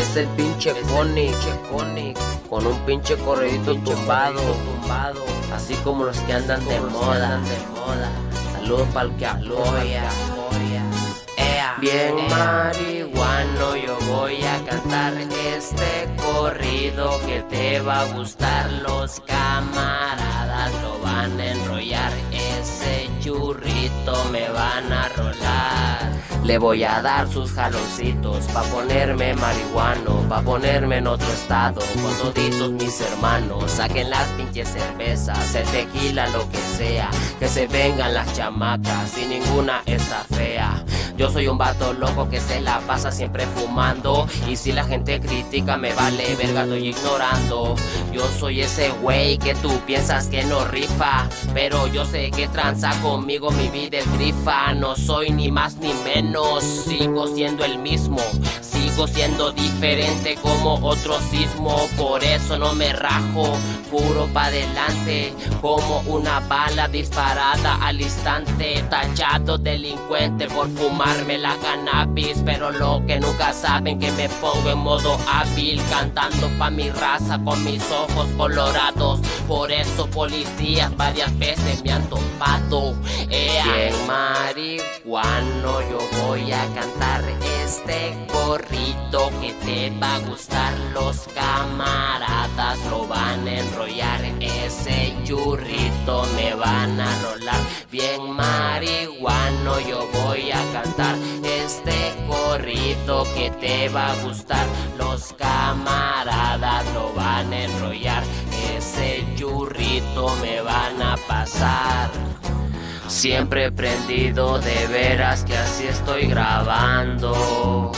Es el pinche Conic, con un pinche corridito tumbado, así como los que andan de moda. Saludos pa'l que apoya. Bien marihuano, yo voy a cantar este corrido que te va a gustar. Los camaradas lo van a enrollar, ese churrito me van a rolar. Le voy a dar sus jaloncitos pa' ponerme marihuano, pa' ponerme en otro estado con toditos mis hermanos. Saquen las pinches cervezas, el tequila, lo que sea, que se vengan las chamacas y ninguna está fea. Yo soy un vato loco que se la pasa siempre fumando, y si la gente critica me vale verga, estoy ignorando. Yo soy ese güey que tú piensas que no rifa, pero yo sé que tranza conmigo, mi vida es rifa. No soy ni más ni menos, sigo siendo el mismo, sigo siendo diferente como otro sismo. Por eso no me rajo, puro pa' adelante, como una bala disparada al instante. Tachado delincuente por fumarme la cannabis, pero lo que nunca saben que me pongo en modo hábil, cantando pa' mi raza con mis ojos colorados. Por eso policías varias veces me han topado. Bien marihuano, yo voy a cantar este corrido que te va a gustar. Los camaradas lo van a enrollar, ese churrito me van a rolar. Bien marihuano, yo voy a cantar este corrido que te va a gustar. Los camaradas lo van a enrollar, ese churrito me van a pasar. Siempre prendido, de veras que así estoy grabando.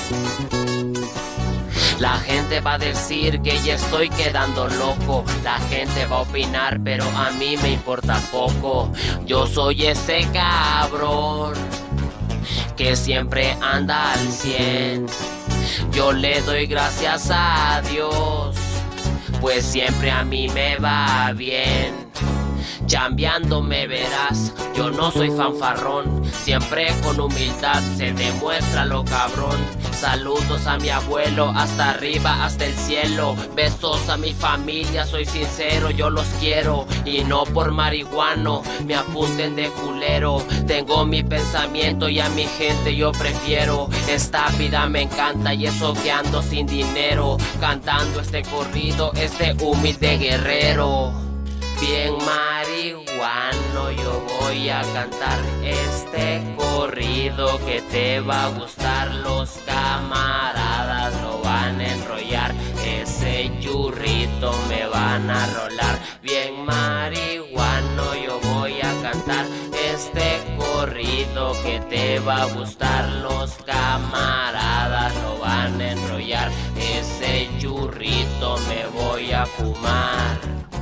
La gente va a decir que ya estoy quedando loco, la gente va a opinar, pero a mí me importa poco. Yo soy ese cabrón que siempre anda al 100. Yo le doy gracias a Dios, pues siempre a mí me va bien. Chambeando me verás, yo no soy fanfarrón, siempre con humildad se demuestra lo cabrón. Saludos a mi abuelo, hasta arriba, hasta el cielo. Besos a mi familia, soy sincero, yo los quiero. Y no por marihuano, me apunten de culero. Tengo mi pensamiento y a mi gente yo prefiero. Esta vida me encanta y eso que ando sin dinero, cantando este corrido, este humilde guerrero. Bien marihuano, yo voy a cantar este corrido que te va a gustar. Los camaradas lo van a enrollar, ese churrito me van a rolar. Bien marihuano, yo voy a cantar este corrido que te va a gustar. Los camaradas lo van a enrollar, ese churrito me voy a fumar.